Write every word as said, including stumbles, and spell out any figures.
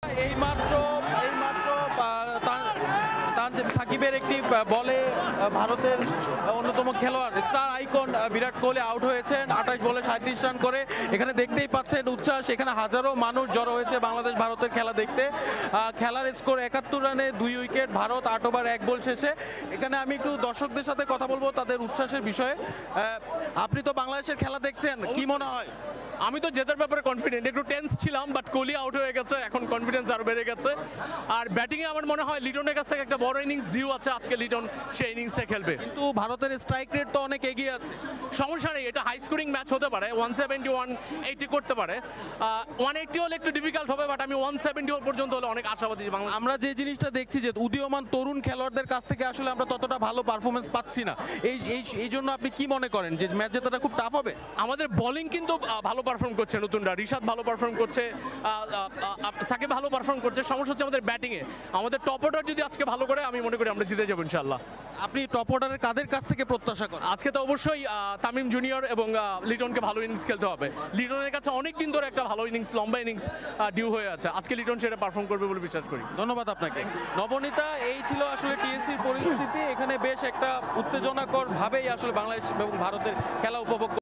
এইমাত্র এইমাত্র সাকিবের একটি বলে ভারতের অন্যতম খেলোয়াড় star icon Virat Kohli out হয়েছেন আঠাশ বলে সাঁইত্রিশ রান করে। এখানে দেখতেই পাচ্ছেন উচ্ছ্বাস, এখানে হাজারো মানুষ জড়ো হয়েছে বাংলাদেশ ভারতের খেলা দেখতে। খেলার স্কোর একাত্তর রানে দুই উইকেট, ভারত আট ওভার এক বল শেষে। এখানে আমি একটু দর্শকদের সাথে কথা বলবো তাদের উচ্ছ্বাসের বিষয়ে। আপনি তো বাংলাদেশের খেলা দেখছেন, কি মনে হয়? আমি তো জেতার ব্যাপারে কনফিডেন্ট, একটু টেন্স ছিলাম, বাট কোহলি আউট হয়ে গেছে, এখন কনফিডেন্স আরো বেড়ে গেছে। আর ব্যাটিংয়ে আমার মনে হয় লিটনের কাছ থেকে একটা বড় ইনিংস ডিউ আছে, আজকে লিটন সেই ইনিংসটা খেলবে। কিন্তু ভারতের স্ট্রাইক রেট তো অনেক এগিয়ে আছে। সমস্যা নেই, এটা হাই স্কোরিং ম্যাচ হতে পারে, ওয়ান সেভেন্টি ওয়ান এইটি করতে পারে। ওয়ান এইটি হলে একটু ডিফিকাল্ট হবে, বাট আমি ওয়ান সেভেন্টি পর্যন্ত হলে অনেক আশাবাদী বাংলা। আমরা যে জিনিসটা দেখছি যে উদীয়মান তরুণ খেলোয়াড়দের কাছ থেকে আসলে আমরা ততটা ভালো পারফরমেন্স পাচ্ছি না, এই এই জন্য আপনি কি মনে করেন যে ম্যাচ জেতাটা খুব টাফ হবে? আমাদের বোলিং কিন্তু ভালো পারফর্ম করছে, নতুনরা রিশাদ ভালো পারফর্ম করছে, সাকিব ভালো পারফর্ম করছে। সমস্যা হচ্ছে আমাদের ব্যাটিংয়ে, আমাদের টপ অর্ডার যদি আজকে ভালো করে আমি মনে করি আমরা জিতে যাবো ইনশাল্লাহ। আপনি টপ অর্ডারের কাদের কাছ থেকে প্রত্যাশা করেন? আজকে তো অবশ্যই তামিম জুনিয়র এবং লিটনকে ভালো ইনিংস খেলতে হবে। লিটনের কাছে অনেক দিন ধরে একটা ভালো ইনিংস, লম্বা ইনিংস ডিউ হয়ে আছে, আজকে লিটন সেটা পারফর্ম করবে বলে বিশ্বাস করি। ধন্যবাদ আপনাকে। নবনীতা, এই ছিল আসলে টিএসসির পরিস্থিতি। এখানে বেশ একটা উত্তেজনাকর ভাবেই আসলে বাংলাদেশ এবং ভারতের খেলা উপভোগ